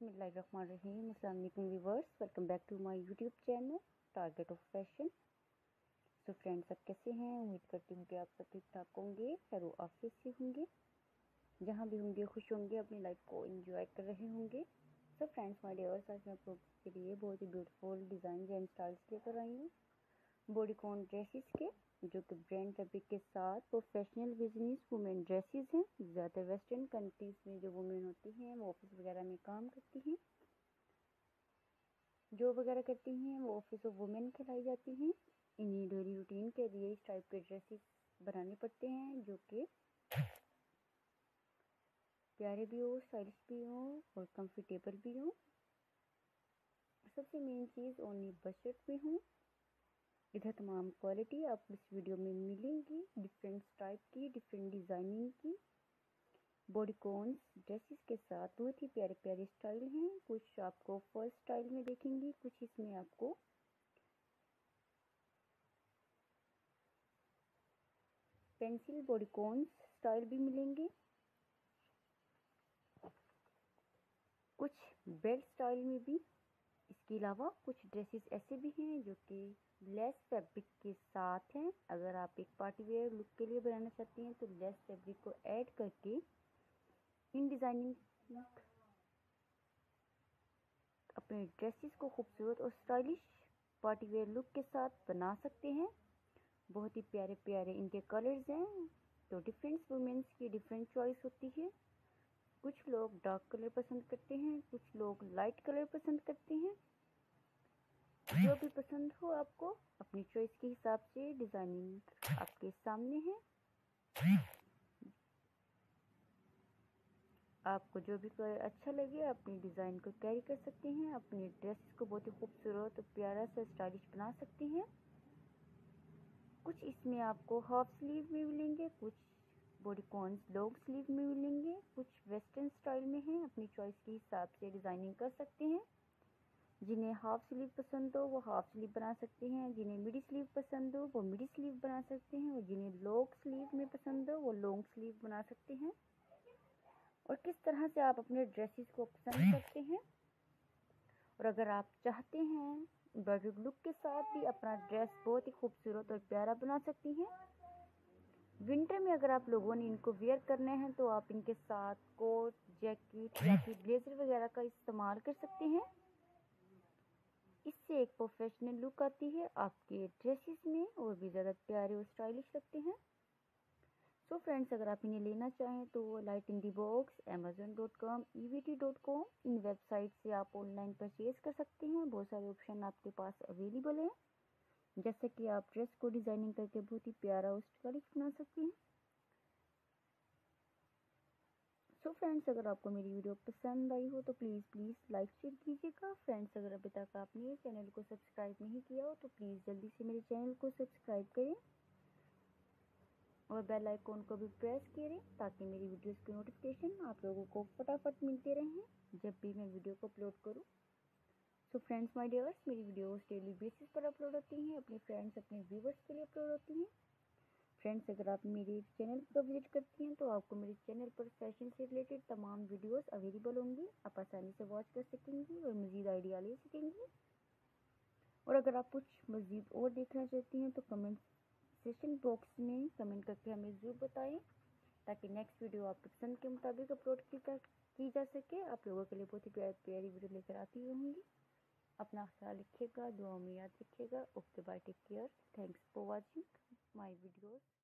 बिस्मिल्लाहिर्रहमानिर्रहीम। अस्सलाम वालेकुम viewers, welcome back to my YouTube channel target of fashion. So friends, सब कैसे हैं? उम्मीद करती हूँ कि आप सब ठीक ठाक होंगे, खैर आफियत से होंगे, जहाँ भी होंगे खुश होंगे, अपनी लाइफ को एंजॉय कर रहे होंगे। सो फ्रेंड्स माय डियर्स, आज मैं आप लोगों के लिए बहुत ही ब्यूटीफुल डिज़ाइन एंड स्टाइल्स लेकर आई हूँ बॉडीकॉन ड्रेसेस के, जो कि ब्रांड फैब्रिक के साथ प्रोफेशनल बिजनेस वुमेन ड्रेसेस हैं। ज़्यादा वेस्टर्न कंट्रीज़ में जो वुमेन होती हैं वो ऑफिस वगैरह में काम करती हैं, जॉब वगैरह करती हैं, वो ऑफिस ऑफ वुमेन कहलाई जाती हैं। इन्हीं डेली रूटीन के लिए इस टाइप के ड्रेसेस बनाने पड़ते हैं, जो कि प्यारे भी हो, स्टाइलिश भी हो और कंफर्टेबल भी हो। सबसे मेन चीज़ ओनली बजट में हो। इधर तमाम क्वालिटी आपको इस वीडियो में मिलेंगी, डिफरेंट टाइप की, डिफरेंट डिज़ाइनिंग की बॉडीकॉन ड्रेसेस के साथ बहुत ही प्यारे प्यारे स्टाइल हैं। कुछ आपको फर्स्ट स्टाइल में देखेंगे, कुछ इसमें आपको पेंसिल बॉडीकॉन स्टाइल भी मिलेंगे, कुछ बेल्ट स्टाइल में भी। इसके अलावा कुछ ड्रेसेस ऐसे भी हैं जो कि लेस फैब्रिक के साथ हैं। अगर आप एक पार्टी वेयर लुक के लिए बनाना चाहते हैं तो लेस फैब्रिक को ऐड करके इन डिज़ाइनिंग अपने ड्रेसेस को खूबसूरत और स्टाइलिश पार्टी वेयर लुक के साथ बना सकते हैं। बहुत ही प्यारे प्यारे इनके कलर्स हैं, तो डिफरेंट वुमेन्स की डिफरेंट चॉइस होती है। कुछ लोग डार्क कलर पसंद करते हैं, कुछ लोग लाइट कलर पसंद करते हैं। जो भी पसंद हो आपको, अपनी चॉइस के हिसाब से डिज़ाइनिंग आपके सामने है। आपको जो भी कलर अच्छा लगे अपनी डिज़ाइन को कैरी कर सकते हैं, अपनी ड्रेस को बहुत ही खूबसूरत और प्यारा सा स्टाइलिश बना सकते हैं। कुछ इसमें आपको हाफ स्लीव में मिलेंगे, कुछ बॉडीकॉन लॉन्ग स्लीव में मिलेंगे, कुछ वेस्टर्न स्टाइल में हैं। अपनी चॉइस के हिसाब से डिज़ाइनिंग कर सकते हैं। जिन्हें हाफ स्लीव पसंद हो वो हाफ स्लीव बना सकते हैं, जिन्हें मिडी स्लीव पसंद हो वो मिडी स्लीव बना सकते हैं, और जिन्हें लॉन्ग स्लीव में पसंद हो वो लॉन्ग स्लीव बना सकते हैं। और किस तरह से आप अपने ड्रेसेस को पसंद करते हैं, और अगर आप चाहते हैं एम्ब्रॉयडरी लुक के साथ भी अपना ड्रेस बहुत ही खूबसूरत और प्यारा बना सकती हैं। विंटर में अगर आप लोगों ने इनको वेयर करने हैं तो आप इनके साथ कोट, जैकेट या फिर ब्लेजर वगैरह का इस्तेमाल कर सकते हैं। इससे एक प्रोफेशनल लुक आती है आपके ड्रेसेस में, और भी ज़्यादा प्यारे और स्टाइलिश लगते हैं। सो फ्रेंड्स, अगर आप इन्हें लेना चाहें तो light in the box, amazon.com, evt.com, इन वेबसाइट से आप ऑनलाइन परचेज कर सकते हैं। बहुत सारे ऑप्शन आपके पास अवेलेबल हैं, जैसे कि आप ड्रेस को डिज़ाइनिंग करके बहुत ही प्यारा और स्टाइलिश बना सकते हैं। सो फ्रेंड्स, अगर आपको मेरी वीडियो पसंद आई हो तो प्लीज़ लाइक शेयर कीजिएगा। फ्रेंड्स, अगर अभी तक आपने चैनल को सब्सक्राइब नहीं किया हो तो प्लीज़ जल्दी से मेरे चैनल को सब्सक्राइब करें और बेल आइकॉन को भी प्रेस करें, ताकि मेरी वीडियोस की नोटिफिकेशन आप लोगों को फटाफट मिलते रहें जब भी मैं वीडियो को अपलोड करूं। सो फ्रेंड्स माय डियर्स, मेरी वीडियोस डेली बेसिस पर अपलोड होती हैं, अपने फ्रेंड्स अपने व्यूवर्स के लिए अपलोड होती हैं। फ्रेंड्स, अगर आप मेरे चैनल पर विजिट करती हैं तो आपको मेरे चैनल पर फैशन से रिलेटेड तमाम वीडियोस अवेलेबल होंगी। आप आसानी से वॉच कर सकेंगी और मज़ीद आइडिया ले सकेंगी। और अगर आप कुछ मज़ीद और देखना चाहती हैं तो कमेंट सेशन बॉक्स में कमेंट करके हमें ज़रूर बताएं, ताकि नेक्स्ट वीडियो आपकी पसंद के मुताबिक अपलोड की जा सके। आप लोगों के लिए बहुत ही प्यारी प्यारी वीडियो लेकर आती रहूँगी। अपना ख्याल रखिएगा, दुआ में याद रखिएगा। Okay bye, take care, thanks for watching my videos.